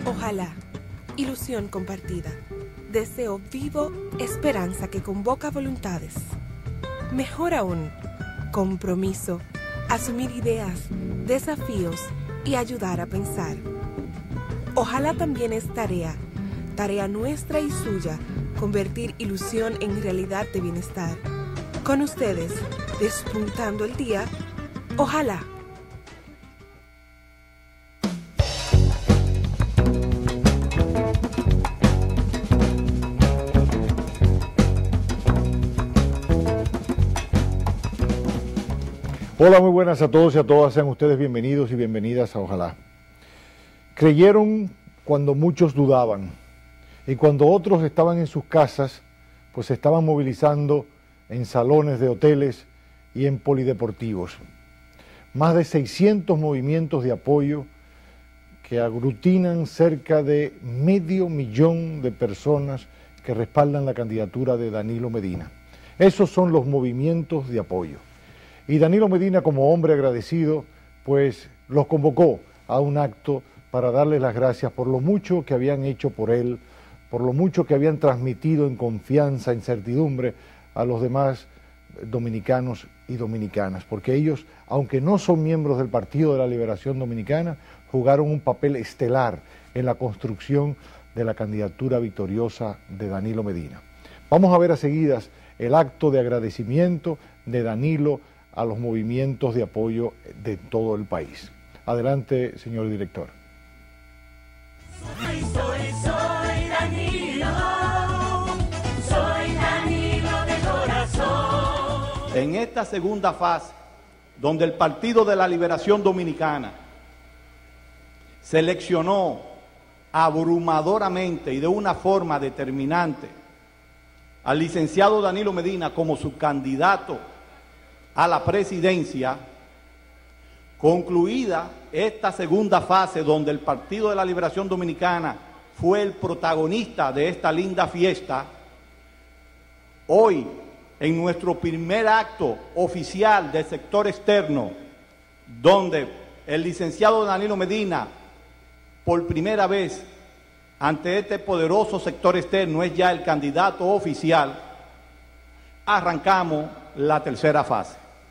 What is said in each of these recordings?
Ojalá, ilusión compartida, deseo vivo, esperanza que convoca voluntades. Mejor aún, compromiso, asumir ideas, desafíos y ayudar a pensar. Ojalá también es tarea nuestra y suya, convertir ilusión en realidad de bienestar. Con ustedes, despuntando el día, ojalá. Hola, muy buenas a todos y a todas, sean ustedes bienvenidos y bienvenidas a Ojalá. Creyeron cuando muchos dudaban y cuando otros estaban en sus casas, pues se estaban movilizando en salones de hoteles y en polideportivos. Más de 600 movimientos de apoyo que aglutinan cerca de 500.000 de personas que respaldan la candidatura de Danilo Medina. Esos son los movimientos de apoyo. Y Danilo Medina, como hombre agradecido, pues los convocó a un acto para darles las gracias por lo mucho que habían hecho por él, por lo mucho que habían transmitido en confianza, en certidumbre a los demás dominicanos y dominicanas, porque ellos, aunque no son miembros del Partido de la Liberación Dominicana, jugaron un papel estelar en la construcción de la candidatura victoriosa de Danilo Medina. Vamos a ver a seguidas el acto de agradecimiento de Danilo a los movimientos de apoyo de todo el país. Adelante, señor director. Soy Danilo de corazón. En esta segunda fase, donde el Partido de la Liberación Dominicana seleccionó abrumadoramente y de una forma determinante al licenciado Danilo Medina como su candidato a la presidencia, concluida esta segunda fase donde el Partido de la Liberación Dominicana fue el protagonista de esta linda fiesta, hoy en nuestro primer acto oficial del sector externo, donde el licenciado Danilo Medina, por primera vez ante este poderoso sector externo, es ya el candidato oficial, arrancamos la tercera fase.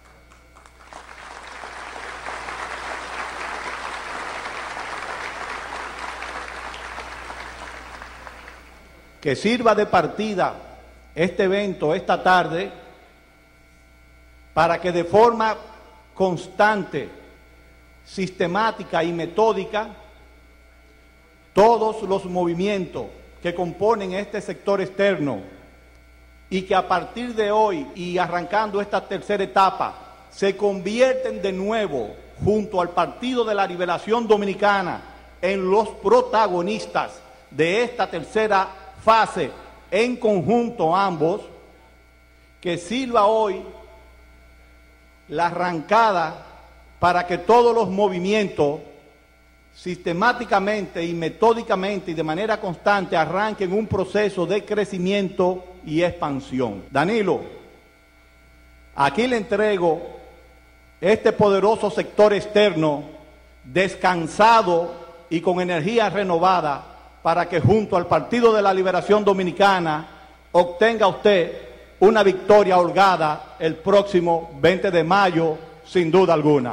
Que sirva de partida este evento esta tarde para que de forma constante, sistemática y metódica todos los movimientos que componen este sector externo y que a partir de hoy y arrancando esta tercera etapa se convierten de nuevo junto al Partido de la Liberación Dominicana en los protagonistas de esta tercera fase en conjunto ambos, que sirva hoy la arrancada para que todos los movimientos sistemáticamente y metódicamente y de manera constante arranquen un proceso de crecimiento y expansión. Danilo, aquí le entrego este poderoso sector externo descansado y con energía renovada para que junto al Partido de la Liberación Dominicana obtenga usted una victoria holgada el próximo 20 de mayo, sin duda alguna.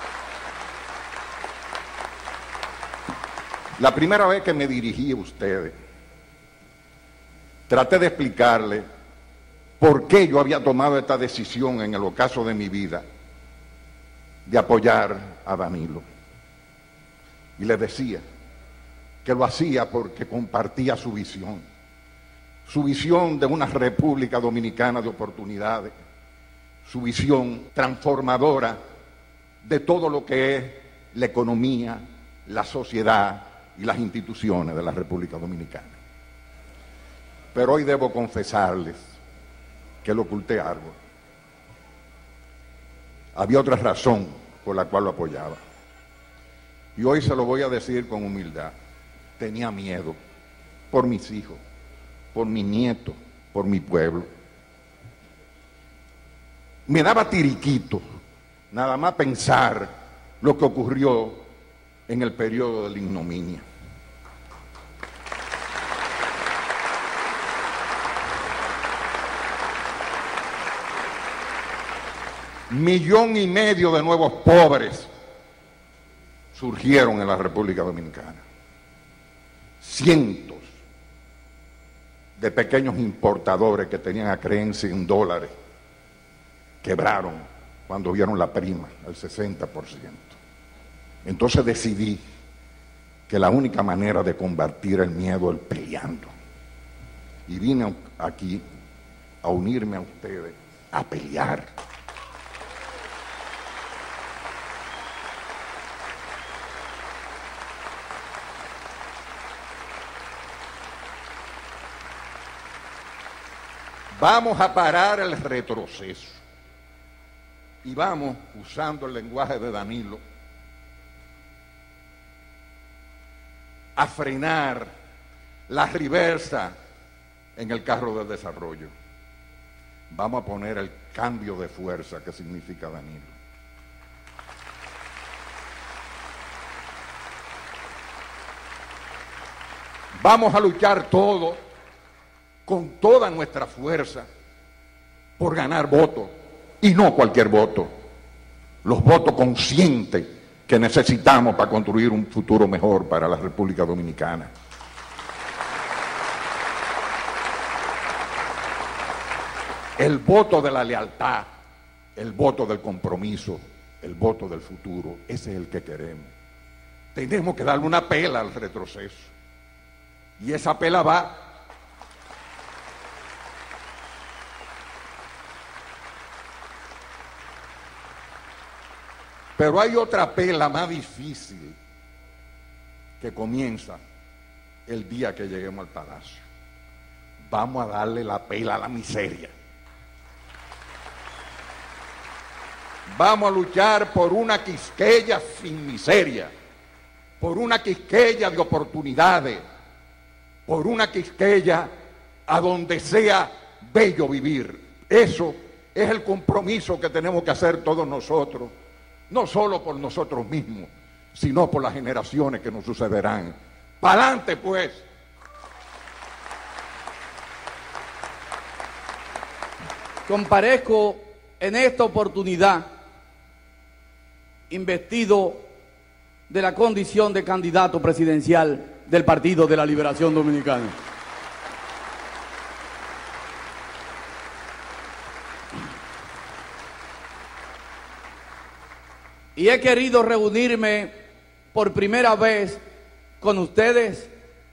La primera vez que me dirigí a ustedes, traté de explicarle por qué yo había tomado esta decisión en el ocaso de mi vida de apoyar a Danilo. Y le decía que lo hacía porque compartía su visión de una República Dominicana de oportunidades, su visión transformadora de todo lo que es la economía, la sociedad y las instituciones de la República Dominicana. Pero hoy debo confesarles que lo oculté algo. Había otra razón por la cual lo apoyaba. Y hoy se lo voy a decir con humildad. Tenía miedo por mis hijos, por mis nietos, por mi pueblo. Me daba tiriquito nada más pensar lo que ocurrió en el periodo de la ignominia. 1,5 millones de nuevos pobres surgieron en la República Dominicana. Cientos de pequeños importadores que tenían acreencia en dólares quebraron cuando vieron la prima, el 60%. Entonces decidí que la única manera de combatir el miedo es peleando. Y vine aquí a unirme a ustedes, a pelear. Vamos a parar el retroceso y vamos, usando el lenguaje de Danilo, a frenar la reversa en el carro del desarrollo. Vamos a poner el cambio de fuerza que significa Danilo. Vamos a luchar todos con toda nuestra fuerza por ganar votos, y no cualquier voto, los votos conscientes que necesitamos para construir un futuro mejor para la República Dominicana. El voto de la lealtad, el voto del compromiso, el voto del futuro, ese es el que queremos. Tenemos que darle una pela al retroceso, y esa pela va pero hay otra pela más difícil que comienza el día que lleguemos al palacio. Vamos a darle la pela a la miseria. Vamos a luchar por una Quisqueya sin miseria, por una Quisqueya de oportunidades, por una Quisqueya a donde sea bello vivir. Eso es el compromiso que tenemos que hacer todos nosotros, no solo por nosotros mismos, sino por las generaciones que nos sucederán. ¡Pa'lante, pues! Comparezco en esta oportunidad investido de la condición de candidato presidencial del Partido de la Liberación Dominicana. Y he querido reunirme por primera vez con ustedes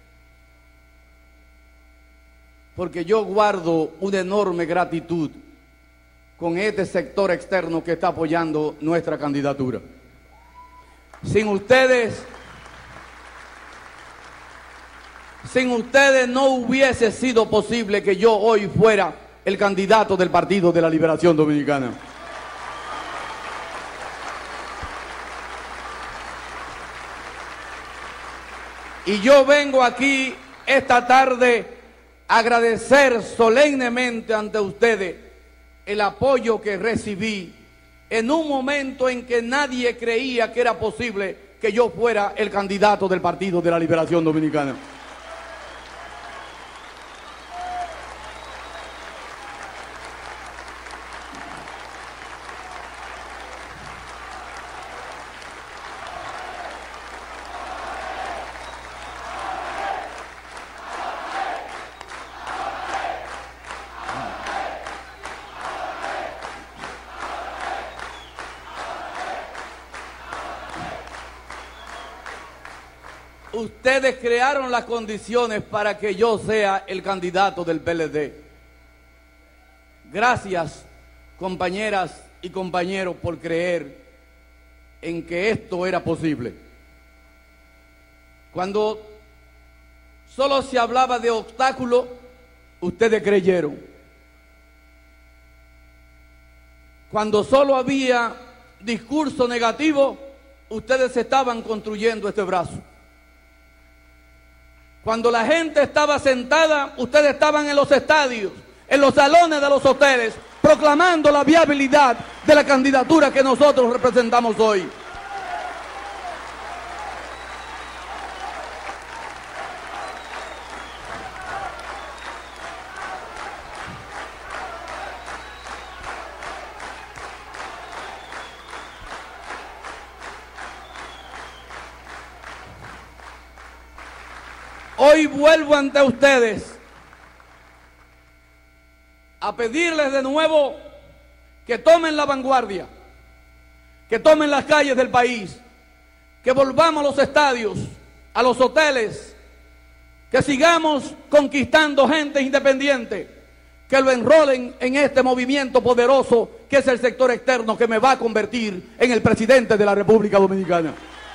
porque yo guardo una enorme gratitud con este sector externo que está apoyando nuestra candidatura. Sin ustedes no hubiese sido posible que yo hoy fuera el candidato del Partido de la Liberación Dominicana. Y yo vengo aquí esta tarde a agradecer solemnemente ante ustedes el apoyo que recibí en un momento en que nadie creía que era posible que yo fuera el candidato del Partido de la Liberación Dominicana. Ustedes crearon las condiciones para que yo sea el candidato del PLD. Gracias, compañeras y compañeros, por creer en que esto era posible. Cuando solo se hablaba de obstáculos, ustedes creyeron. Cuando solo había discurso negativo, ustedes estaban construyendo este brazo. Cuando la gente estaba sentada, ustedes estaban en los estadios, en los salones de los hoteles, proclamando la viabilidad de la candidatura que nosotros representamos hoy. Hoy vuelvo ante ustedes a pedirles de nuevo que tomen la vanguardia, que tomen las calles del país, que volvamos a los estadios, a los hoteles, que sigamos conquistando gente independiente, que lo enrolen en este movimiento poderoso que es el sector externo, que me va a convertir en el presidente de la República Dominicana.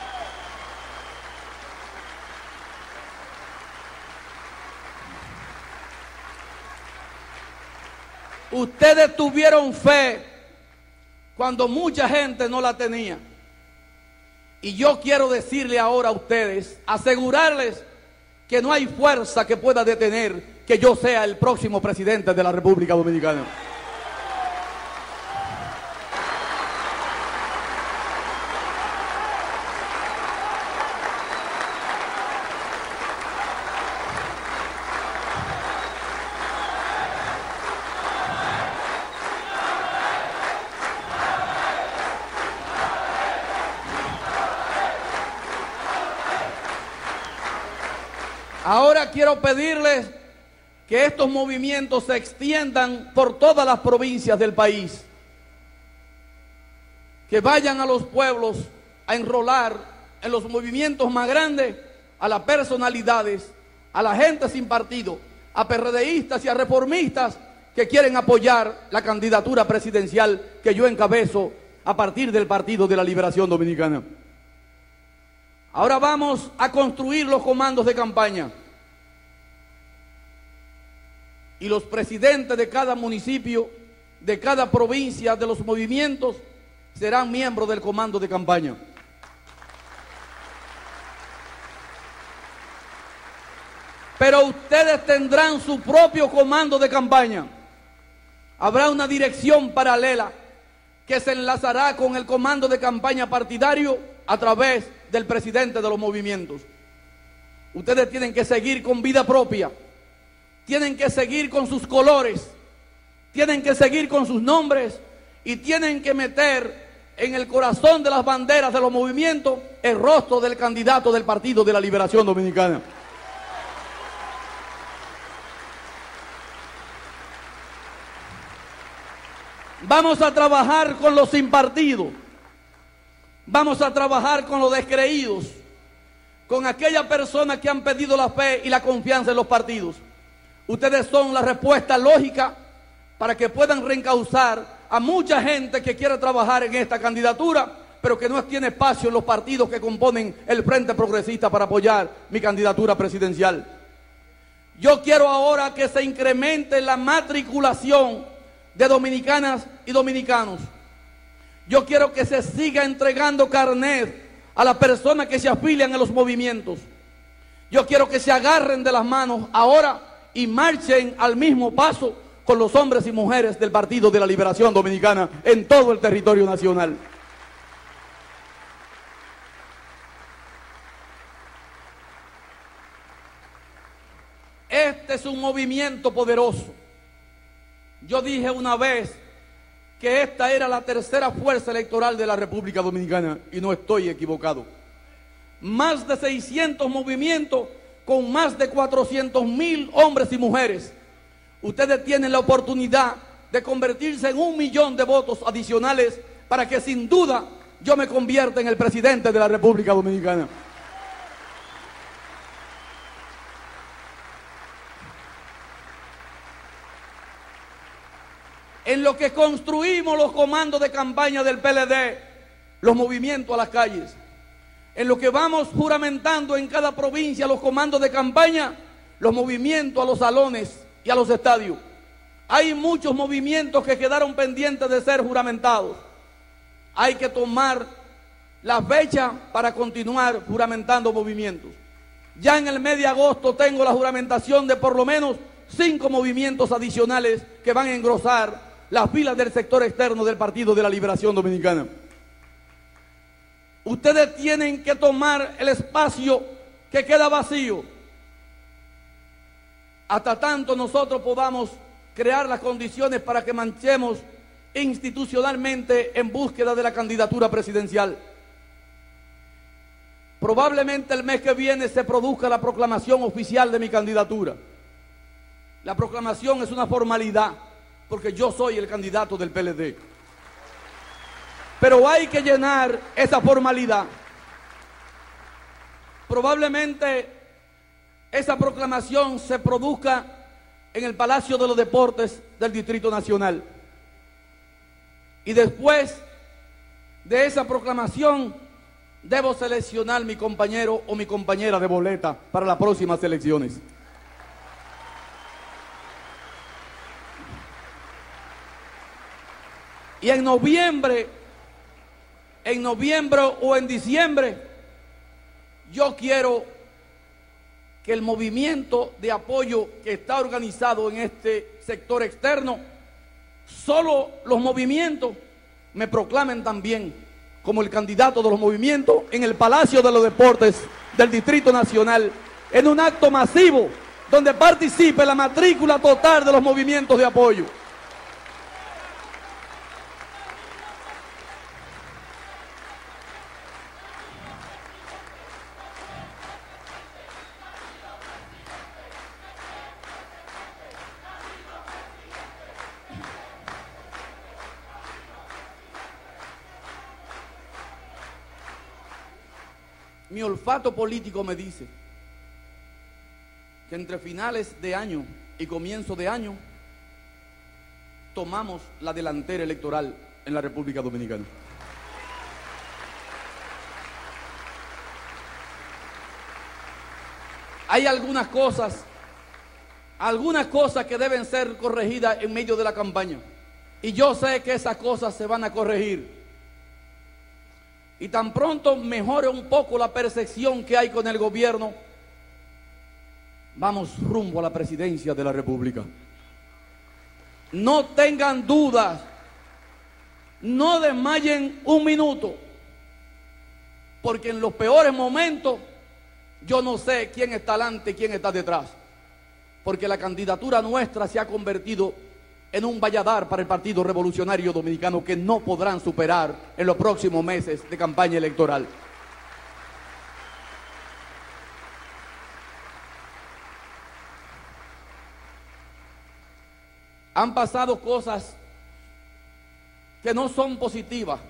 Ustedes tuvieron fe cuando mucha gente no la tenía. Y yo quiero decirle ahora a ustedes, asegurarles que no hay fuerza que pueda detener que yo sea el próximo presidente de la República Dominicana. Ahora quiero pedirles que estos movimientos se extiendan por todas las provincias del país, que vayan a los pueblos a enrolar en los movimientos más grandes a las personalidades, a la gente sin partido, a PRDistas y a reformistas que quieren apoyar la candidatura presidencial que yo encabezo a partir del Partido de la Liberación Dominicana. Ahora vamos a construir los comandos de campaña. Y los presidentes de cada municipio, de cada provincia, de los movimientos, serán miembros del comando de campaña. Pero ustedes tendrán su propio comando de campaña. Habrá una dirección paralela que se enlazará con el comando de campaña partidario a través del presidente de los movimientos. Ustedes tienen que seguir con vida propia, tienen que seguir con sus colores, tienen que seguir con sus nombres y tienen que meter en el corazón de las banderas de los movimientos el rostro del candidato del Partido de la Liberación Dominicana. Vamos a trabajar con los sin partido, vamos a trabajar con los descreídos, con aquellas personas que han perdido la fe y la confianza en los partidos. Ustedes son la respuesta lógica para que puedan reencauzar a mucha gente que quiere trabajar en esta candidatura, pero que no tiene espacio en los partidos que componen el Frente Progresista para apoyar mi candidatura presidencial. Yo quiero ahora que se incremente la matriculación de dominicanas y dominicanos. Yo quiero que se siga entregando carnet a las personas que se afilian a los movimientos. Yo quiero que se agarren de las manos ahora y marchen al mismo paso con los hombres y mujeres del Partido de la Liberación Dominicana en todo el territorio nacional. Este es un movimiento poderoso. Yo dije una vez que esta era la tercera fuerza electoral de la República Dominicana y no estoy equivocado. Más de 600 movimientos con más de 400,000 hombres y mujeres. Ustedes tienen la oportunidad de convertirse en 1 millón de votos adicionales para que sin duda yo me convierta en el presidente de la República Dominicana. En lo que construimos los comandos de campaña del PLD, los movimientos a las calles, en lo que vamos juramentando en cada provincia los comandos de campaña, los movimientos a los salones y a los estadios. Hay muchos movimientos que quedaron pendientes de ser juramentados. Hay que tomar la fecha para continuar juramentando movimientos. Ya en el mes de agosto tengo la juramentación de por lo menos 5 movimientos adicionales que van a engrosar las filas del sector externo del Partido de la Liberación Dominicana. Ustedes tienen que tomar el espacio que queda vacío hasta tanto nosotros podamos crear las condiciones para que marchemos institucionalmente en búsqueda de la candidatura presidencial. Probablemente el mes que viene se produzca la proclamación oficial de mi candidatura. La proclamación es una formalidad, porque yo soy el candidato del PLD. Pero hay que llenar esa formalidad. Probablemente esa proclamación se produzca en el Palacio de los Deportes del Distrito Nacional. Y después de esa proclamación, debo seleccionar mi compañero o mi compañera de boleta para las próximas elecciones. Y en noviembre o en diciembre, yo quiero que el movimiento de apoyo que está organizado en este sector externo, solo los movimientos me proclamen también como el candidato de los movimientos en el Palacio de los Deportes del Distrito Nacional, en un acto masivo donde participe la matrícula total de los movimientos de apoyo. Mi olfato político me dice que entre finales de año y comienzo de año tomamos la delantera electoral en la República Dominicana. Hay algunas cosas que deben ser corregidas en medio de la campaña. Y yo sé que esas cosas se van a corregir. Y tan pronto mejore un poco la percepción que hay con el gobierno, vamos rumbo a la presidencia de la República. No tengan dudas, no desmayen un minuto, porque en los peores momentos yo no sé quién está adelante y quién está detrás, porque la candidatura nuestra se ha convertido en un valladar para el Partido Revolucionario Dominicano que no podrán superar en los próximos meses de campaña electoral. Han pasado cosas que no son positivas.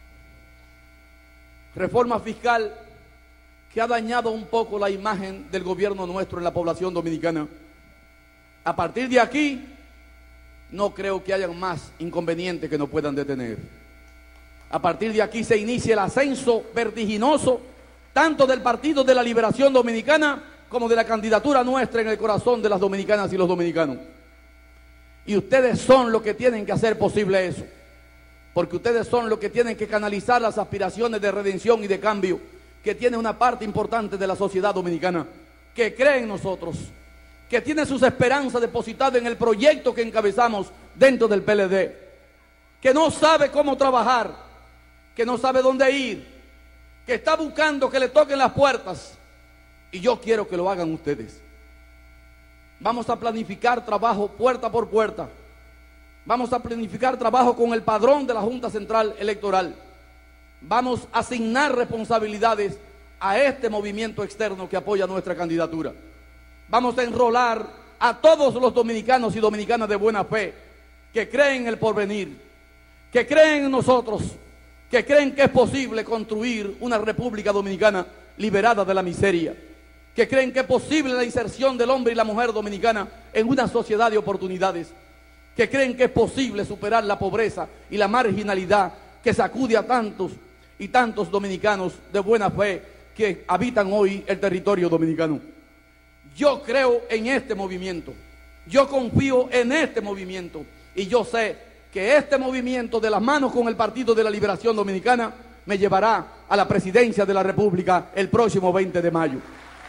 Reforma fiscal que ha dañado un poco la imagen del gobierno nuestro en la población dominicana. A partir de aquí, no creo que haya más inconvenientes que nos puedan detener. A partir de aquí se inicia el ascenso vertiginoso, tanto del Partido de la Liberación Dominicana como de la candidatura nuestra en el corazón de las dominicanas y los dominicanos. Y ustedes son los que tienen que hacer posible eso, porque ustedes son los que tienen que canalizar las aspiraciones de redención y de cambio que tiene una parte importante de la sociedad dominicana, que cree en nosotros, que tiene sus esperanzas depositadas en el proyecto que encabezamos dentro del PLD, que no sabe cómo trabajar, que no sabe dónde ir, que está buscando que le toquen las puertas, y yo quiero que lo hagan ustedes. Vamos a planificar trabajo puerta por puerta, vamos a planificar trabajo con el padrón de la Junta Central Electoral, vamos a asignar responsabilidades a este movimiento externo que apoya nuestra candidatura. Vamos a enrolar a todos los dominicanos y dominicanas de buena fe que creen en el porvenir, que creen en nosotros, que creen que es posible construir una República Dominicana liberada de la miseria, que creen que es posible la inserción del hombre y la mujer dominicana en una sociedad de oportunidades, que creen que es posible superar la pobreza y la marginalidad que sacude a tantos y tantos dominicanos de buena fe que habitan hoy el territorio dominicano. Yo creo en este movimiento, yo confío en este movimiento y yo sé que este movimiento de las manos con el Partido de la Liberación Dominicana me llevará a la presidencia de la República el próximo 20 de mayo.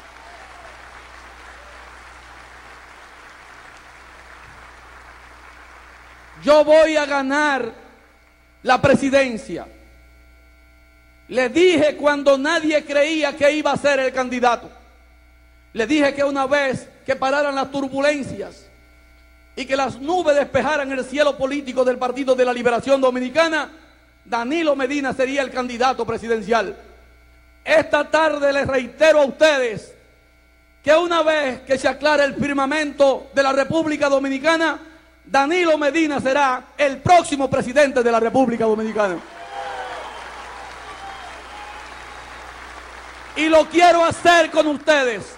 Yo voy a ganar la presidencia. Le dije cuando nadie creía que iba a ser el candidato. Le dije que una vez que pararan las turbulencias y que las nubes despejaran el cielo político del Partido de la Liberación Dominicana, Danilo Medina sería el candidato presidencial. esta tarde les reitero a ustedes que una vez que se aclare el firmamento de la República Dominicana, Danilo Medina será el próximo presidente de la República Dominicana. Y lo quiero hacer con ustedes.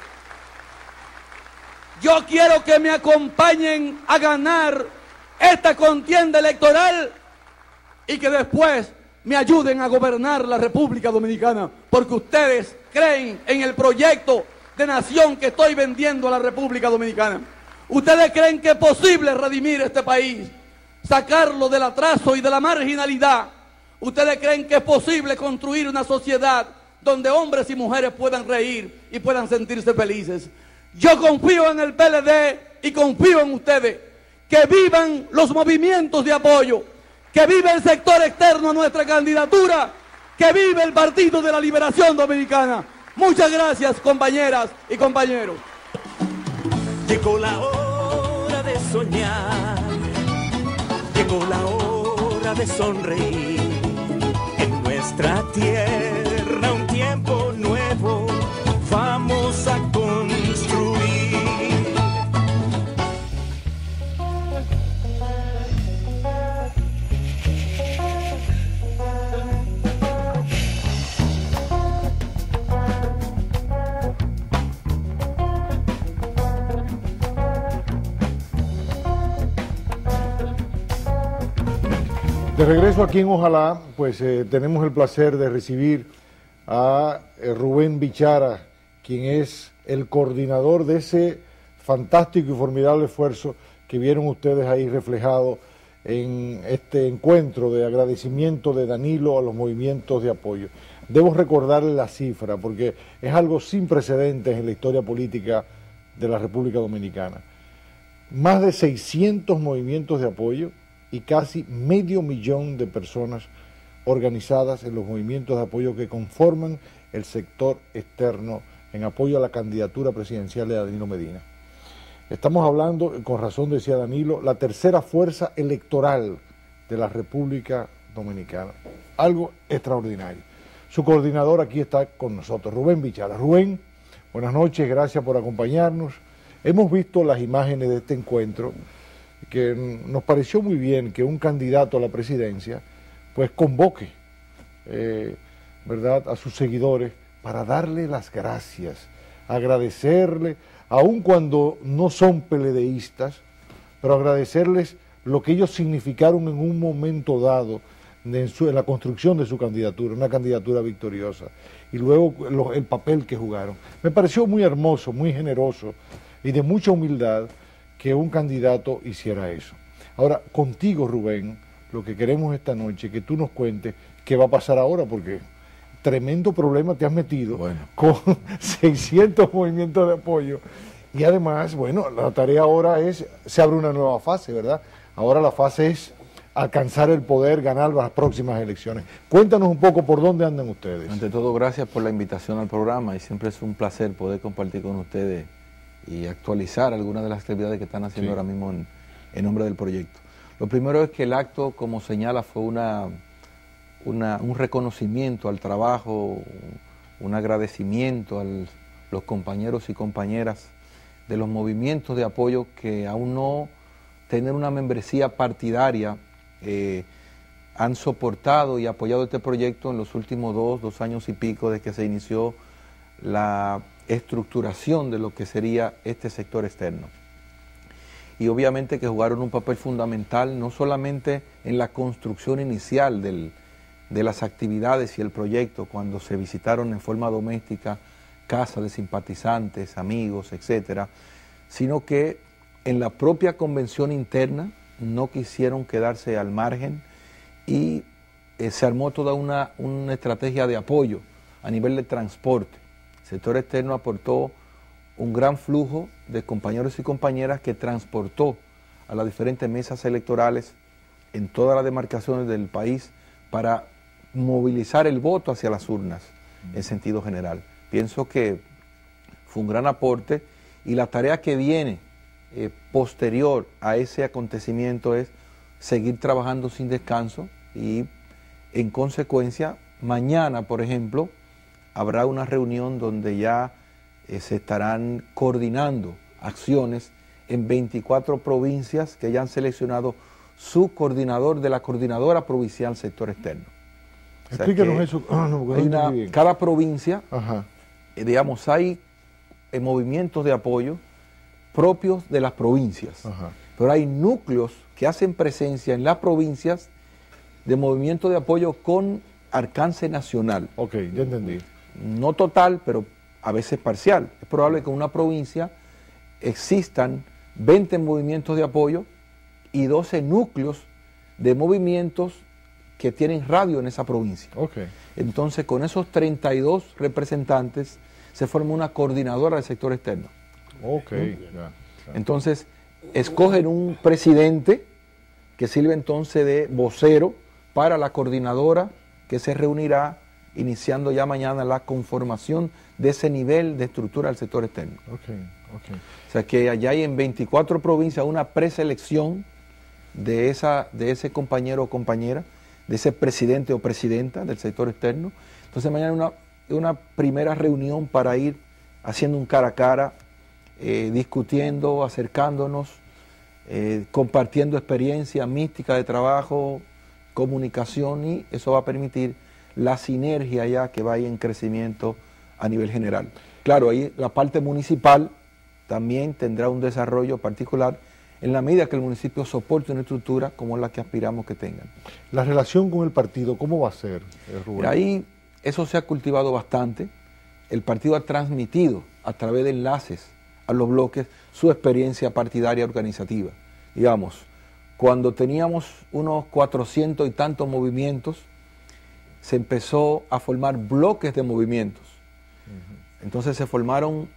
Yo quiero que me acompañen a ganar esta contienda electoral y que después me ayuden a gobernar la República Dominicana, porque ustedes creen en el proyecto de nación que estoy vendiendo a la República Dominicana. Ustedes creen que es posible redimir este país, sacarlo del atraso y de la marginalidad. Ustedes creen que es posible construir una sociedad donde hombres y mujeres puedan reír y puedan sentirse felices. Yo confío en el PLD y confío en ustedes. Que vivan los movimientos de apoyo, que vive el sector externo a nuestra candidatura, que vive el Partido de la Liberación Dominicana. Muchas gracias, compañeras y compañeros. Llegó la hora de soñar, llegó la hora de sonreír. En nuestra tierra un tiempo nuevo vamos a construir. De regreso aquí en Ojalá, pues tenemos el placer de recibir a Rubén Bichara, quien es el coordinador de ese fantástico y formidable esfuerzo que vieron ustedes ahí reflejado en este encuentro de agradecimiento de Danilo a los movimientos de apoyo. Debo recordarle la cifra porque es algo sin precedentes en la historia política de la República Dominicana. Más de 600 movimientos de apoyo y casi 500.000 de personas organizadas en los movimientos de apoyo que conforman el sector externo en apoyo a la candidatura presidencial de Danilo Medina. Estamos hablando, con razón decía Danilo, la tercera fuerza electoral de la República Dominicana. Algo extraordinario. Su coordinador aquí está con nosotros, Rubén Bichara. Rubén, buenas noches, gracias por acompañarnos. Hemos visto las imágenes de este encuentro, que nos pareció muy bien que un candidato a la presidencia pues convoque ¿verdad?, a sus seguidores para darle las gracias, agradecerle, aun cuando no son PLDistas, pero agradecerles lo que ellos significaron en un momento dado en la construcción de su candidatura, una candidatura victoriosa, y luego el papel que jugaron. Me pareció muy hermoso, muy generoso y de mucha humildad que un candidato hiciera eso. Ahora, contigo, Rubén, lo que queremos esta noche, que tú nos cuentes qué va a pasar ahora, porque tremendo problema te has metido con 600 movimientos de apoyo. Y además, bueno, la tarea ahora se abre una nueva fase, ¿verdad? Ahora la fase es alcanzar el poder, ganar las próximas elecciones. Cuéntanos un poco por dónde andan ustedes. Ante todo, gracias por la invitación al programa y siempre es un placer poder compartir con ustedes y actualizar algunas de las actividades que están haciendo ahora mismo en nombre del proyecto. Lo primero es que el acto, como señala, fue un reconocimiento al trabajo, un agradecimiento a los compañeros y compañeras de los movimientos de apoyo que aún no tener una membresía partidaria han soportado y apoyado este proyecto en los últimos dos años y pico desde que se inició la estructuración de lo que sería este sector externo. Y obviamente que jugaron un papel fundamental no solamente en la construcción inicial de las actividades y el proyecto, cuando se visitaron en forma doméstica casas de simpatizantes, amigos, etcétera, sino que en la propia convención interna no quisieron quedarse al margen y se armó toda una estrategia de apoyo a nivel de transporte. El sector externo aportó un gran flujo de compañeros y compañeras que transportó a las diferentes mesas electorales en todas las demarcaciones del país para movilizar el voto hacia las urnas en sentido general. Pienso que fue un gran aporte y la tarea que viene posterior a ese acontecimiento es seguir trabajando sin descanso y en consecuencia mañana, por ejemplo, habrá una reunión donde ya se estarán coordinando acciones en 24 provincias que ya han seleccionado su coordinador de la Coordinadora Provincial Sector Externo. O sea, explíquenos eso. Cada provincia, Ajá. Digamos, hay movimientos de apoyo propios de las provincias, Ajá. pero hay núcleos que hacen presencia en las provincias de movimiento de apoyo con alcance nacional. Ok, ya entendí. No total, pero a veces parcial. Es probable que en una provincia existan 20 movimientos de apoyo y 12 núcleos de movimientos que tienen radio en esa provincia. Ok. Entonces, con esos 32 representantes se forma una coordinadora del sector externo. Ok, ya. Entonces, escogen un presidente que sirve entonces de vocero para la coordinadora que se reunirá iniciando ya mañana la conformación de ese nivel de estructura del sector externo. Ok, ok. O sea que allá hay en 24 provincias una preselección de ese compañero o compañera, de ese presidente o presidenta del sector externo. Entonces mañana una primera reunión para ir haciendo un cara a cara, discutiendo, acercándonos, compartiendo experiencia mística de trabajo, comunicación, y eso va a permitir la sinergia ya que vaya en crecimiento a nivel general. Claro, ahí la parte municipal también tendrá un desarrollo particular en la medida que el municipio soporte una estructura como la que aspiramos que tengan. La relación con el partido, ¿cómo va a ser, Rubén? Mira, ahí eso se ha cultivado bastante. El partido ha transmitido a través de enlaces a los bloques su experiencia partidaria organizativa. Digamos, cuando teníamos unos 400 y tantos movimientos, se empezó a formar bloques de movimientos. Entonces se formaron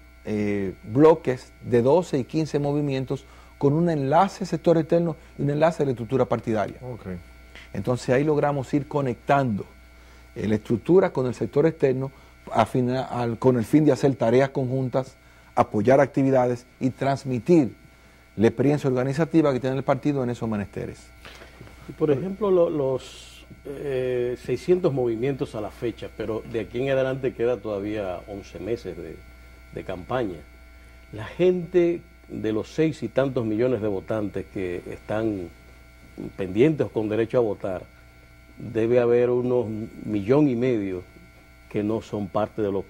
bloques de 12 y 15 movimientos con un enlace sector externo y un enlace de la estructura partidaria. Okay. Entonces ahí logramos ir conectando la estructura con el sector externo con el fin de hacer tareas conjuntas, apoyar actividades y transmitir la experiencia organizativa que tiene el partido en esos menesteres. Y por ejemplo, los 600 movimientos a la fecha, pero de aquí en adelante queda todavía 11 meses de campaña. La gente de los 6 y tantos millones de votantes que están pendientes o con derecho a votar, debe haber unos 1,5 millones que no son parte de los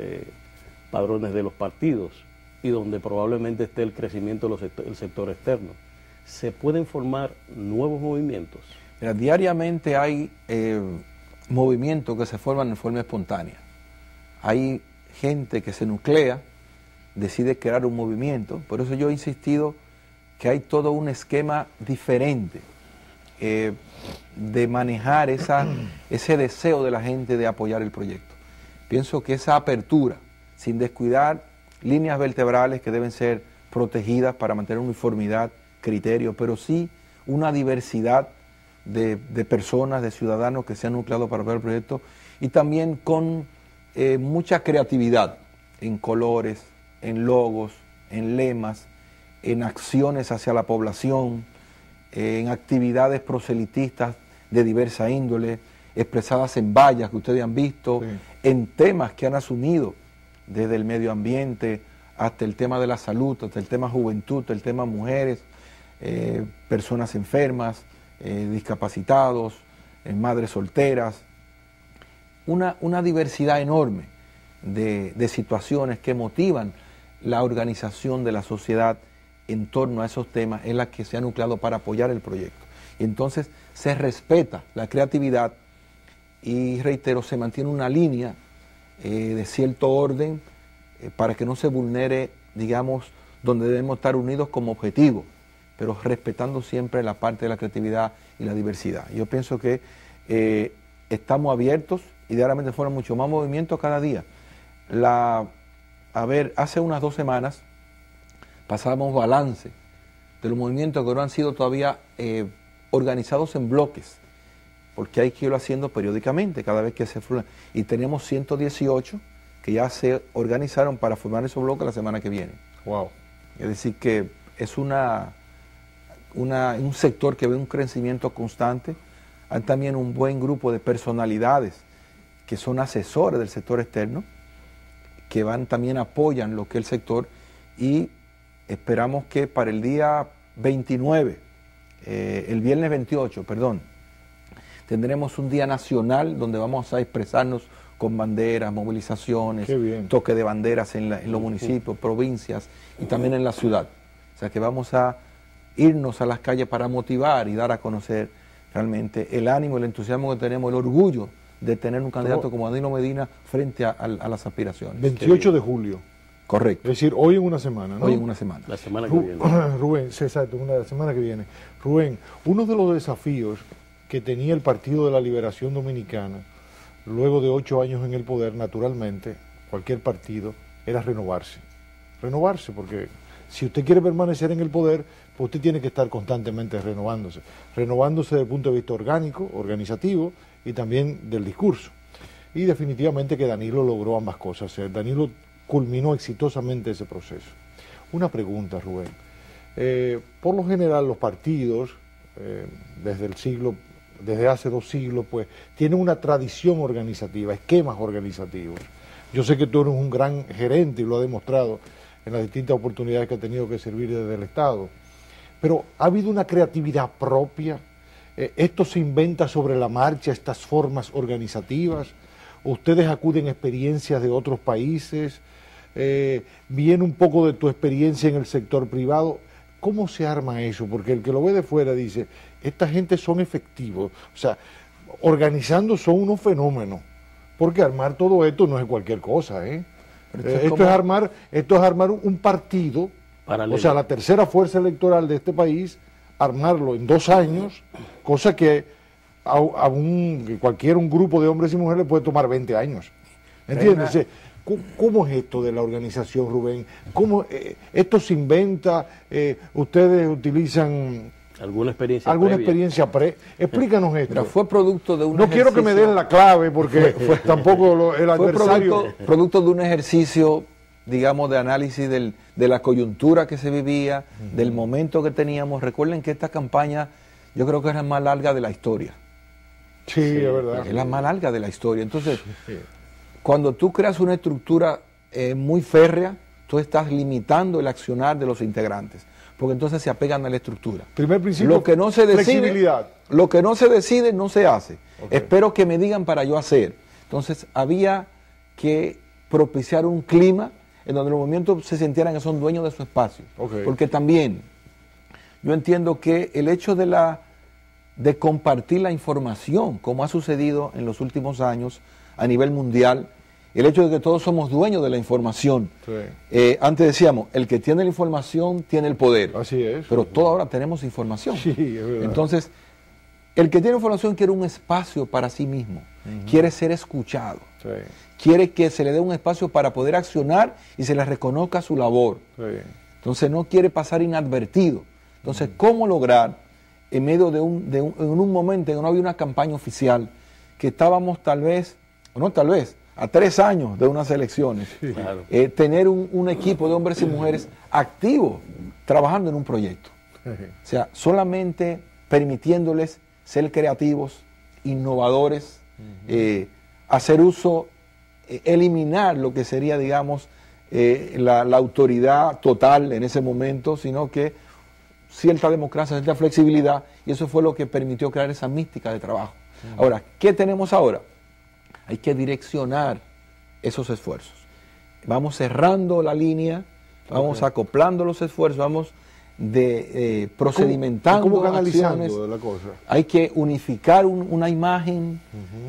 padrones de los partidos y donde probablemente esté el crecimiento del sector externo. ¿Se pueden formar nuevos movimientos? Mira, diariamente hay movimientos que se forman en forma espontánea. Hay gente que se nuclea, decide crear un movimiento. Por eso yo he insistido que hay todo un esquema diferente de manejar ese deseo de la gente de apoyar el proyecto. Pienso que esa apertura, sin descuidar líneas vertebrales que deben ser protegidas para mantener uniformidad, criterio, pero sí una diversidad de personas, de ciudadanos que se han nucleado para apoyar el proyecto, y también con mucha creatividad en colores, en logos, en lemas, en acciones hacia la población, en actividades proselitistas de diversa índole, expresadas en vallas que ustedes han visto, sí, en temas que han asumido, desde el medio ambiente hasta el tema de la salud, hasta el tema juventud, el tema mujeres, personas enfermas, discapacitados, madres solteras, una diversidad enorme de situaciones que motivan la organización de la sociedad en torno a esos temas en la que se ha nucleado para apoyar el proyecto. Y entonces se respeta la creatividad y, reitero, se mantiene una línea de cierto orden para que no se vulnere, digamos, donde debemos estar unidos como objetivo, pero respetando siempre la parte de la creatividad y la diversidad. Yo pienso que estamos abiertos y diariamente fueron mucho más movimientos cada día. Hace unas 2 semanas pasábamos balance de los movimientos que no han sido todavía organizados en bloques, porque hay que irlo haciendo periódicamente, cada vez que se forma. Y tenemos 118 que ya se organizaron para formar esos bloques la semana que viene. Wow. Es decir, que es un sector que ve un crecimiento constante. Hay también un buen grupo de personalidades que son asesores del sector externo, que también apoyan lo que es el sector, y esperamos que para el día 29, el viernes 28, perdón, tendremos un día nacional donde vamos a expresarnos con banderas, movilizaciones, toque de banderas en los municipios, provincias y también en la ciudad. O sea que vamos a irnos a las calles para motivar y dar a conocer realmente el ánimo, el entusiasmo que tenemos, el orgullo de tener un candidato como Danilo Medina frente a las aspiraciones. 28 de julio. Correcto. Es decir, hoy en una semana, ¿no? Hoy en una semana. La semana que viene. Rubén, sí, exacto, la semana que viene. Rubén, uno de los desafíos que tenía el Partido de la Liberación Dominicana, luego de 8 años en el poder, naturalmente, cualquier partido, era renovarse. Renovarse, porque si usted quiere permanecer en el poder, pues usted tiene que estar constantemente renovándose. Renovándose desde el punto de vista orgánico, organizativo, y también del discurso. Y definitivamente que Danilo logró ambas cosas. Danilo culminó exitosamente ese proceso. Una pregunta, Rubén. Por lo general los partidos, desde hace 2 siglos, pues, tienen una tradición organizativa, esquemas organizativos. Yo sé que tú eres un gran gerente y lo has demostrado en las distintas oportunidades que ha tenido que servir desde el Estado. Pero ¿ha habido una creatividad propia? ¿Esto se inventa sobre la marcha, estas formas organizativas? ¿Ustedes acuden a experiencias de otros países? ¿Viene un poco de tu experiencia en el sector privado? ¿Cómo se arma eso? Porque el que lo ve de fuera dice, esta gente son efectivos, o sea, organizando son unos fenómenos, porque armar todo esto no es cualquier cosa, ¿eh? Esto es armar un partido, paralelo. O sea, la tercera fuerza electoral de este país, armarlo en 2 años, cosa que un grupo de hombres y mujeres puede tomar 20 años. ¿Entiendes? ¿Cómo es esto de la organización, Rubén? ¿Cómo esto se inventa? ¿Ustedes utilizan alguna experiencia Explícanos esto. Pero fue producto de un No quiero que me den la clave porque tampoco el adversario... Fue producto de un ejercicio, digamos, de análisis de la coyuntura que se vivía, del momento que teníamos. Recuerden que esta campaña yo creo que es la más larga de la historia. Sí, es verdad. Es la más larga de la historia. Entonces, cuando tú creas una estructura muy férrea, tú estás limitando el accionar de los integrantes, porque entonces se apegan a la estructura. Primer principio, lo que no se decide, flexibilidad. Lo que no se decide no se hace. Okay. Espero que me digan para yo hacer. Entonces había que propiciar un clima en donde los movimientos se sintieran que son dueños de su espacio. Okay. Porque también yo entiendo que el hecho de compartir la información, como ha sucedido en los últimos años a nivel mundial, el hecho de que todos somos dueños de la información. Sí. Antes decíamos, el que tiene la información tiene el poder. Así es. Pero todos ahora tenemos información. Sí, es verdad. Entonces, el que tiene información quiere un espacio para sí mismo, quiere ser escuchado, quiere que se le dé un espacio para poder accionar y se le reconozca su labor. Entonces no quiere pasar inadvertido. Entonces, ¿cómo lograr, en medio en un momento en que no había una campaña oficial, que estábamos tal vez, o no tal vez, a 3 años de unas elecciones, claro, tener un equipo de hombres y mujeres activos trabajando en un proyecto? O sea, solamente permitiéndoles ser creativos, innovadores, hacer uso, eliminar lo que sería, digamos, la autoridad total en ese momento, sino que cierta democracia, cierta flexibilidad, y eso fue lo que permitió crear esa mística de trabajo. Ahora, ¿qué tenemos ahora? Hay que direccionar esos esfuerzos. Vamos cerrando la línea, vamos acoplando los esfuerzos, vamos procedimentando. ¿Cómo canalizando acciones? La cosa? Hay que unificar una imagen,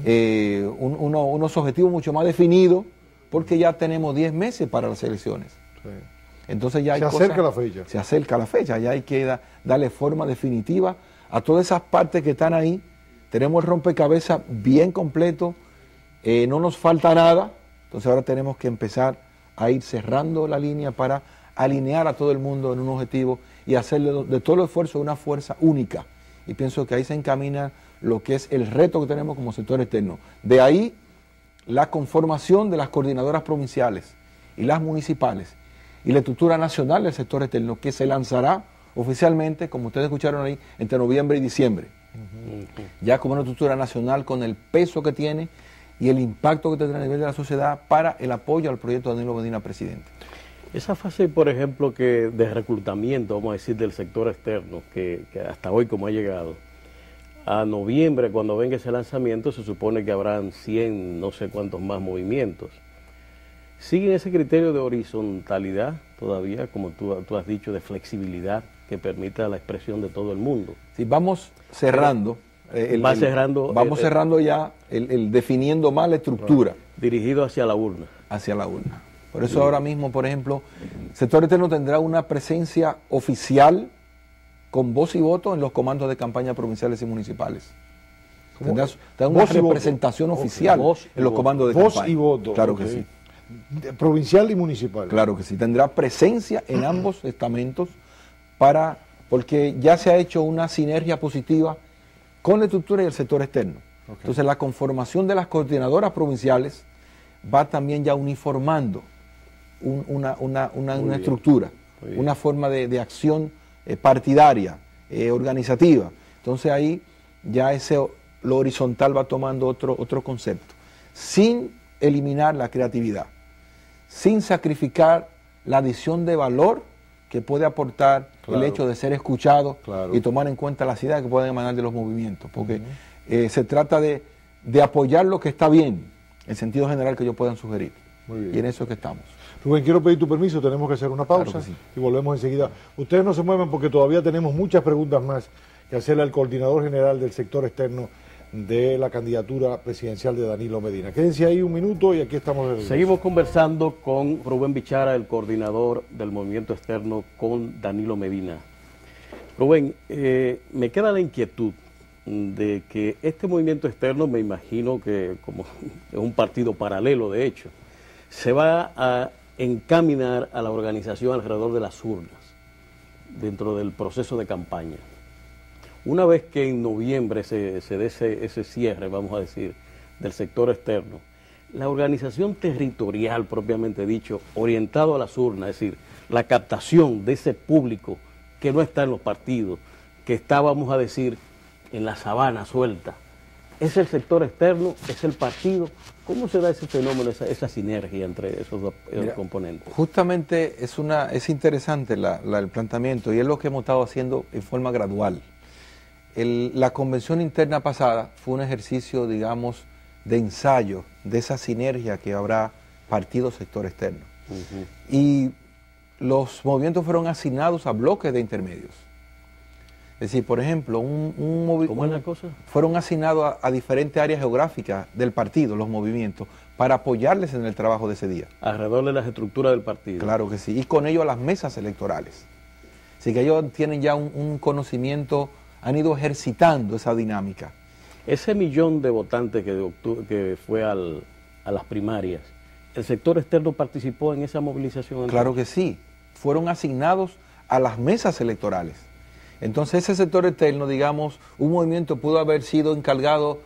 unos objetivos mucho más definidos, porque ya tenemos 10 meses para las elecciones. Sí. Entonces ya hay acerca la fecha. Se acerca la fecha, ya hay que darle forma definitiva a todas esas partes que están ahí. Tenemos el rompecabezas bien completo, no nos falta nada, entonces ahora tenemos que empezar a ir cerrando la línea para alinear a todo el mundo en un objetivo y hacerle de todo el esfuerzo una fuerza única. Y pienso que ahí se encamina lo que es el reto que tenemos como sector externo. De ahí la conformación de las coordinadoras provinciales y las municipales y la estructura nacional del sector externo, que se lanzará oficialmente, como ustedes escucharon ahí, entre noviembre y diciembre. Ya como una estructura nacional con el peso que tiene y el impacto que tendrá a nivel de la sociedad para el apoyo al proyecto de Danilo Medina presidente. Esa fase, por ejemplo, que de reclutamiento, vamos a decir, del sector externo, que hasta hoy como ha llegado, a noviembre, cuando venga ese lanzamiento, se supone que habrán 100, no sé cuántos más movimientos. ¿Siguen ese criterio de horizontalidad todavía, como tú has dicho, de flexibilidad que permita la expresión de todo el mundo? Si vamos cerrando, vamos cerrando ya el definiendo más la estructura. Dirigido hacia la urna. Hacia la urna. Por eso ahora mismo, por ejemplo, el sector externo tendrá una presencia oficial con voz y voto en los comandos de campaña provinciales y municipales. Tendrá una representación oficial en los comandos de campaña. Voz y voto. Claro que sí. Provincial y municipal. Claro que sí. Tendrá presencia en ambos estamentos porque ya se ha hecho una sinergia positiva con la estructura y el sector externo. Entonces la conformación de las coordinadoras provinciales va también ya uniformando una estructura, una forma de acción partidaria, organizativa. Entonces ahí ya lo horizontal va tomando otro concepto, sin eliminar la creatividad, sin sacrificar la adición de valor que puede aportar el hecho de ser escuchado y tomar en cuenta las ideas que pueden emanar de los movimientos, porque se trata de apoyar lo que está bien, en sentido general que ellos puedan sugerir. Muy bien. Y en eso es que estamos. Rubén, quiero pedir tu permiso, tenemos que hacer una pausa, claro que sí, y volvemos enseguida. Ustedes no se muevan porque todavía tenemos muchas preguntas más que hacerle al coordinador general del sector externo de la candidatura presidencial de Danilo Medina. Quédense ahí un minuto y aquí estamos de regreso. Seguimos conversando con Rubén Bichara, el coordinador del movimiento externo, con Danilo Medina. Rubén, me queda la inquietud de que este movimiento externo, me imagino que como es un partido paralelo de hecho, se va a encaminar a la organización alrededor de las urnas, dentro del proceso de campaña. Una vez que en noviembre se dé ese cierre, vamos a decir, del sector externo, la organización territorial, propiamente dicho, orientado a las urnas, es decir, la captación de ese público que no está en los partidos, que está, vamos a decir, en la sabana suelta, ¿es el sector externo? ¿Es el partido? ¿Cómo se da ese fenómeno, esa sinergia entre esos dos componentes? Justamente es interesante el planteamiento y es lo que hemos estado haciendo en forma gradual. La convención interna pasada fue un ejercicio, digamos, de ensayo de esa sinergia que habrá partido-sector externo. Y los movimientos fueron asignados a bloques de intermedios. Es decir, por ejemplo, ¿Cómo es la cosa? Fueron asignados a diferentes áreas geográficas del partido, los movimientos, para apoyarles en el trabajo de ese día. Alrededor de las estructuras del partido. Claro que sí, y con ello a las mesas electorales. Así que ellos tienen ya un conocimiento, han ido ejercitando esa dinámica. Ese millón de votantes que fue a las primarias, ¿el sector externo participó en esa movilización? Claro que sí, fueron asignados a las mesas electorales. Entonces ese sector externo, digamos, un movimiento pudo haber sido encargado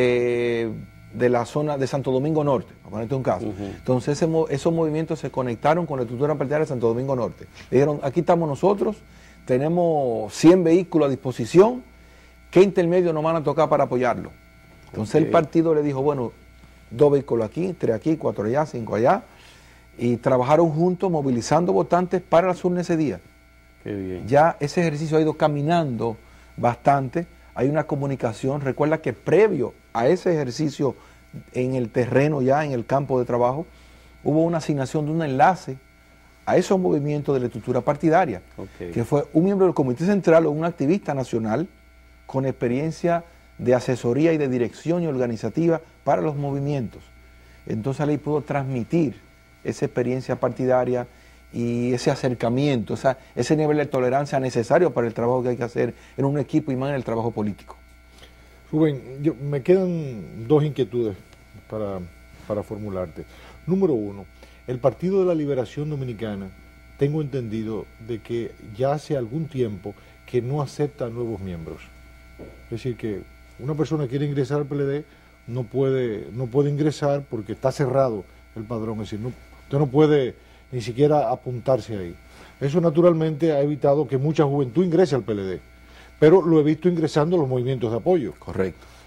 de la zona de Santo Domingo Norte, para ponerte un caso. Entonces esos movimientos se conectaron con la estructura partidaria de Santo Domingo Norte. Dijeron, aquí estamos nosotros, tenemos 100 vehículos a disposición, ¿qué intermedio nos van a tocar para apoyarlo? Entonces el partido le dijo, bueno, 2 vehículos aquí, 3 aquí, 4 allá, 5 allá, y trabajaron juntos movilizando votantes para las urnas ese día. Qué bien. Ya ese ejercicio ha ido caminando bastante, hay una comunicación. Recuerda que previo a ese ejercicio en el terreno, ya en el campo de trabajo, hubo una asignación de un enlace a esos movimientos de la estructura partidaria, que fue un miembro del Comité Central o un activista nacional con experiencia de asesoría y de dirección y organizativa para los movimientos. Entonces la ley pudo transmitir esa experiencia partidaria y ese acercamiento, ese nivel de tolerancia necesario para el trabajo que hay que hacer en un equipo y más en el trabajo político. Rubén, me quedan 2 inquietudes para formularte. Número 1, el Partido de la Liberación Dominicana, tengo entendido de que ya hace algún tiempo que no acepta nuevos miembros. Es decir, que una persona que quiere ingresar al PLD no puede ingresar porque está cerrado el padrón. Es decir, usted no puede ni siquiera apuntarse ahí. Eso naturalmente ha evitado que mucha juventud ingrese al PLD, pero lo he visto ingresando a los movimientos de apoyo. Correcto.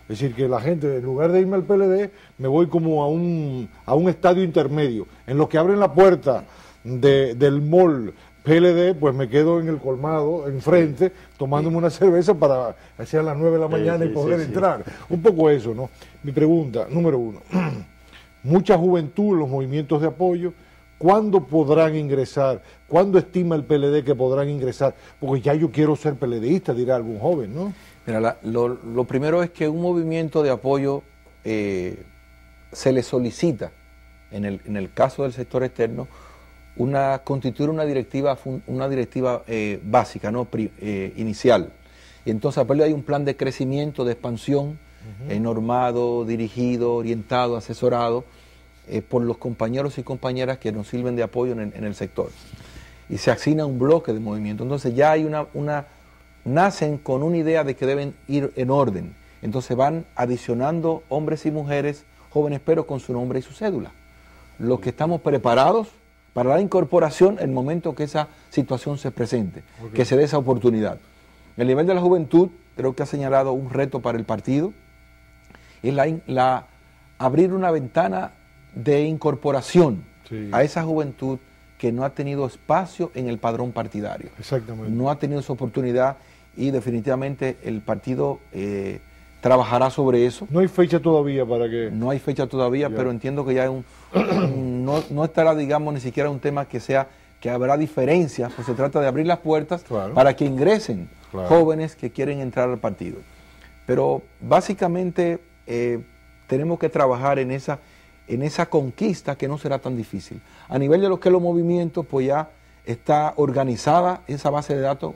Es decir, que la gente, en lugar de irme al PLD, me voy como a un estadio intermedio. En lo que abren la puerta del mall PLD, pues me quedo en el colmado, enfrente, tomándome una cerveza para hacer a las 9 de la mañana y poder entrar. Un poco eso, ¿no? Mi pregunta, número 1. Mucha juventud en los movimientos de apoyo. ¿Cuándo podrán ingresar? ¿Cuándo estima el PLD que podrán ingresar? Porque ya yo quiero ser PLDista, dirá algún joven, ¿no? Mira, lo primero es que un movimiento de apoyo se le solicita, en el caso del sector externo, constituir una directiva básica, ¿no? Inicial. Y entonces, a partir de ahí, un plan de crecimiento, de expansión, normado, dirigido, orientado, asesorado, por los compañeros y compañeras que nos sirven de apoyo en el sector. Y se asigna un bloque de movimiento. Entonces ya hay nacen con una idea de que deben ir en orden. Entonces van adicionando hombres y mujeres jóvenes, pero con su nombre y su cédula. Los que estamos preparados para la incorporación en el momento que esa situación se presente, que se dé esa oportunidad. El nivel de la juventud, creo que ha señalado un reto para el partido, es abrir una ventana de incorporación a esa juventud que no ha tenido espacio en el padrón partidario. Exactamente. No ha tenido esa oportunidad y definitivamente el partido trabajará sobre eso. No hay fecha todavía para que... No hay fecha todavía, pero entiendo que ya no estará, digamos, ni siquiera un tema que habrá diferencias, pues se trata de abrir las puertas para que ingresen jóvenes que quieren entrar al partido. Pero básicamente tenemos que trabajar en esa conquista que no será tan difícil. A nivel de lo que es los movimientos, pues ya está organizada esa base de datos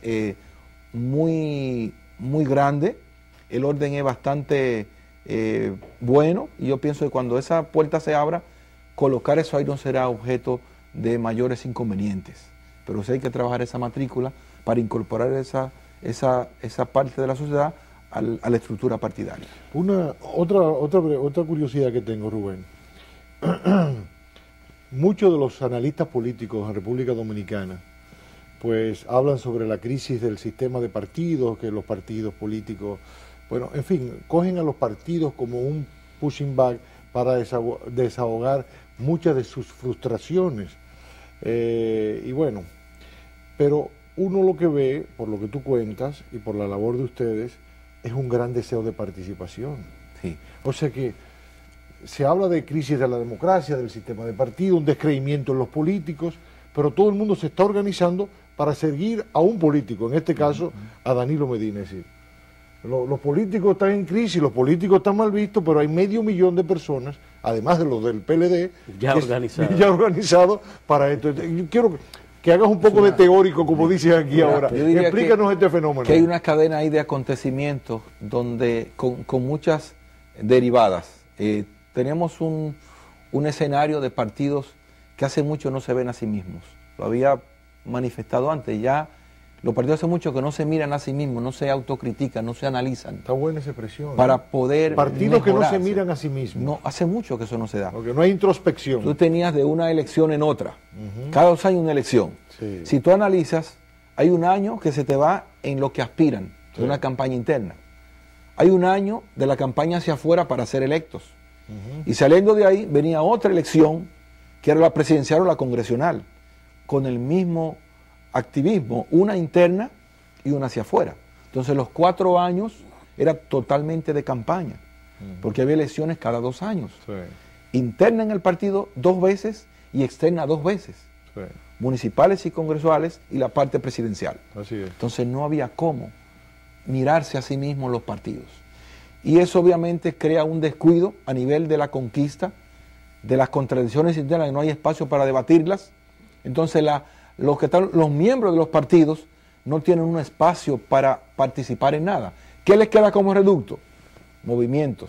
muy grande. El orden es bastante bueno y yo pienso que cuando esa puerta se abra, colocar eso ahí no será objeto de mayores inconvenientes. Pero sí hay que trabajar esa matrícula para incorporar esa parte de la sociedad a la estructura partidaria. Otra curiosidad que tengo, Rubén. Muchos de los analistas políticos en República Dominicana pues hablan sobre la crisis del sistema de partidos, que los partidos políticos, bueno, en fin, cogen a los partidos como un pushing back para desahogar muchas de sus frustraciones. Y bueno, pero uno lo que ve, por lo que tú cuentas y por la labor de ustedes, es un gran deseo de participación. Sí. O sea que se habla de crisis de la democracia, del sistema de partido, un descreimiento en los políticos, pero todo el mundo se está organizando para seguir a un político, en este caso a Danilo Medina. Es decir, los políticos están en crisis, los políticos están mal vistos, pero hay 500,000 de personas, además de los del PLD, ya organizados para esto. Yo quiero que hagas un poco de teórico, como dices aquí ahora. Explícanos este fenómeno. Que hay una cadena ahí de acontecimientos donde con muchas derivadas. Tenemos un escenario de partidos que hace mucho no se ven a sí mismos. Lo había manifestado antes. Ya los partidos hace mucho que no se miran a sí mismos, no se autocritican, no se analizan. Está buena esa expresión. Para poder partidos mejorarse. Que no se miran a sí mismos. No, hace mucho que eso no se da. Porque no hay introspección. Tú tenías de una elección en otra. Cada 2 años una elección. Sí. Si tú analizas, hay un año que se te va en lo que aspiran, de una campaña interna. Hay un año de la campaña hacia afuera para ser electos. Y saliendo de ahí venía otra elección, que era la presidencial o la congresional, con el mismo activismo, una interna y una hacia afuera. Entonces los 4 años era totalmente de campaña, porque había elecciones cada 2 años. Interna en el partido 2 veces y externa 2 veces. Municipales y congresuales y la parte presidencial. Así es. Entonces no había cómo mirarse a sí mismos los partidos. Y eso obviamente crea un descuido a nivel de la conquista, de las contradicciones internas, que no hay espacio para debatirlas. Entonces los miembros de los partidos no tienen un espacio para participar en nada. ¿Qué les queda como reducto? Movimientos.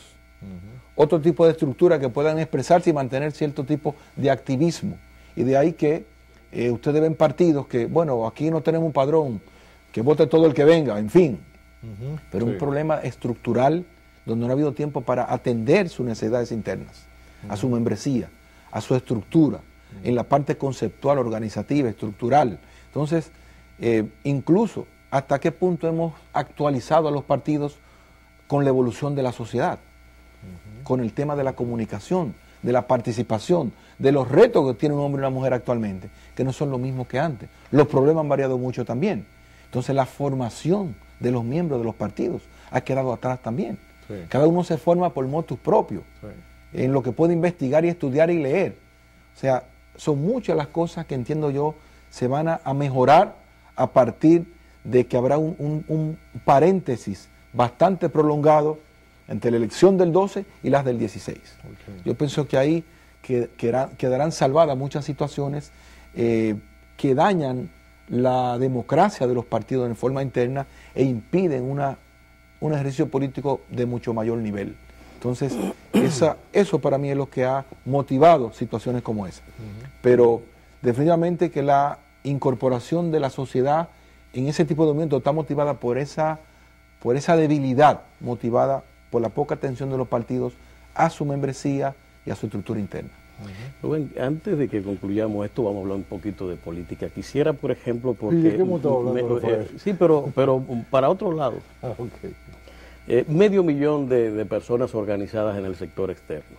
Otro tipo de estructura que puedan expresarse y mantener cierto tipo de activismo. Y de ahí que ustedes ven partidos que, bueno, aquí no tenemos un padrón, que vote todo el que venga, en fin. Pero un problema estructural donde no ha habido tiempo para atender sus necesidades internas, a su membresía, a su estructura, en la parte conceptual, organizativa, estructural. Entonces, incluso hasta qué punto hemos actualizado a los partidos con la evolución de la sociedad, con el tema de la comunicación, de la participación, de los retos que tiene un hombre y una mujer actualmente, que no son los mismos que antes. Los problemas han variado mucho también. Entonces la formación de los miembros de los partidos ha quedado atrás también. Sí. Cada uno se forma por motus propio, sí, en lo que puede investigar y estudiar y leer. O sea, son muchas las cosas que entiendo yo se van a mejorar a partir de que habrá un paréntesis bastante prolongado entre la elección del 12 y las del 16. Okay. Yo pienso que ahí quedarán salvadas muchas situaciones que dañan la democracia de los partidos en forma interna e impiden un ejercicio político de mucho mayor nivel. Entonces, eso para mí es lo que ha motivado situaciones como esa. Pero definitivamente que la incorporación de la sociedad en ese tipo de movimiento está motivada por esa debilidad, motivada por la poca atención de los partidos a su membresía y a su estructura interna. Rubén, antes de que concluyamos esto, vamos a hablar un poquito de política. Quisiera, por ejemplo, porque... ¿De qué hemos estado hablando, sí, pero para otro lado. Okay. 500,000 de personas organizadas en el sector externo.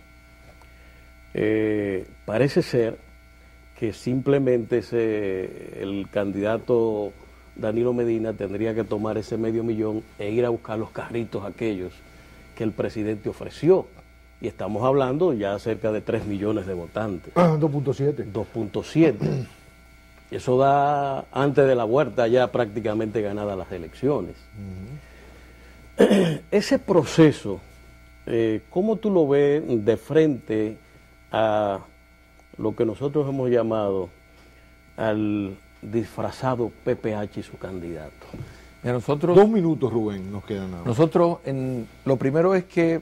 Parece ser que simplemente el candidato Danilo Medina tendría que tomar ese 500,000 e ir a buscar los carritos aquellos que el presidente ofreció. Y estamos hablando ya cerca de 3 millones de votantes. 2.7. 2.7. Eso da, antes de la vuelta, ya prácticamente ganadas las elecciones. Ese proceso, ¿cómo tú lo ves de frente a lo que nosotros hemos llamado al disfrazado PPH y su candidato? Mira, nosotros, 2 minutos, Rubén, nos quedan ahora. Nosotros, lo primero es que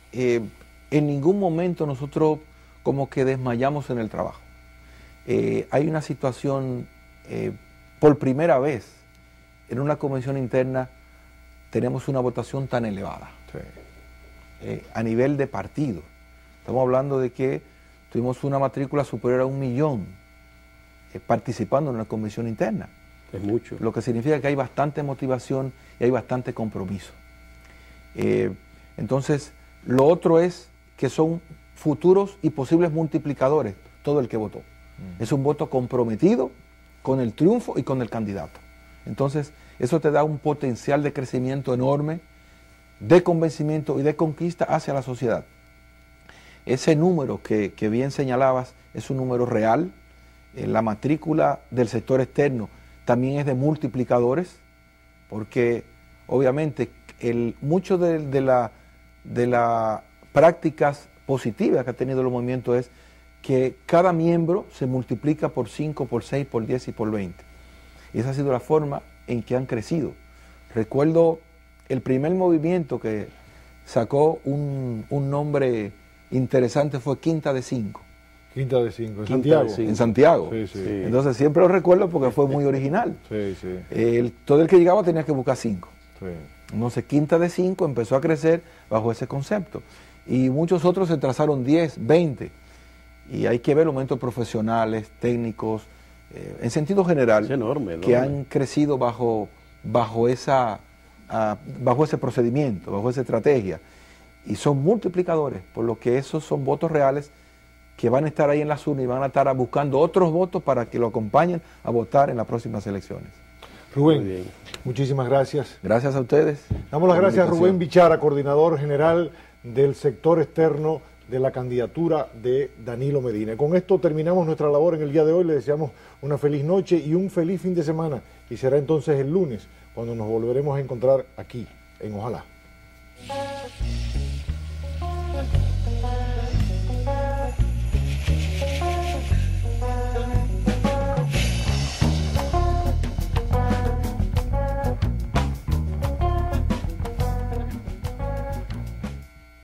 en ningún momento nosotros como que desmayamos en el trabajo. Hay una situación, por primera vez, en una convención interna tenemos una votación tan elevada, sí, a nivel de partido. Estamos hablando de que tuvimos una matrícula superior a 1 millón participando en una convención interna. Es mucho. Lo que significa que hay bastante motivación y hay bastante compromiso. Entonces, lo otro es que son futuros y posibles multiplicadores todo el que votó. Es un voto comprometido con el triunfo y con el candidato. Entonces, eso te da un potencial de crecimiento enorme, de convencimiento y de conquista hacia la sociedad. Ese número que bien señalabas es un número real. La matrícula del sector externo también es de multiplicadores, porque obviamente mucho de las prácticas positivas que ha tenido el movimiento es que cada miembro se multiplica por 5, por 6, por 10 y por 20. Y esa ha sido la forma en que han crecido. Recuerdo el primer movimiento que sacó un nombre interesante fue Quinta de 5. Quinta de 5, en Santiago. En Santiago. Sí, sí. Entonces siempre lo recuerdo porque fue muy original. Sí, sí. Todo el que llegaba tenía que buscar 5. Sí. Entonces Quinta de 5 empezó a crecer bajo ese concepto. Y muchos otros se trazaron 10, 20. Y hay que ver los momentos profesionales, técnicos, en sentido general, es enorme, que han crecido bajo ese procedimiento, bajo esa estrategia. Y son multiplicadores, por lo que esos son votos reales que van a estar ahí en las urnas y van a estar buscando otros votos para que lo acompañen a votar en las próximas elecciones. Rubén, muchísimas gracias. Gracias a ustedes. Damos las gracias a Rubén Bichara, coordinador general del sector externo de la candidatura de Danilo Medina. Con esto terminamos nuestra labor en el día de hoy. Le deseamos una feliz noche y un feliz fin de semana. Y será entonces el lunes cuando nos volveremos a encontrar aquí en Ojalá.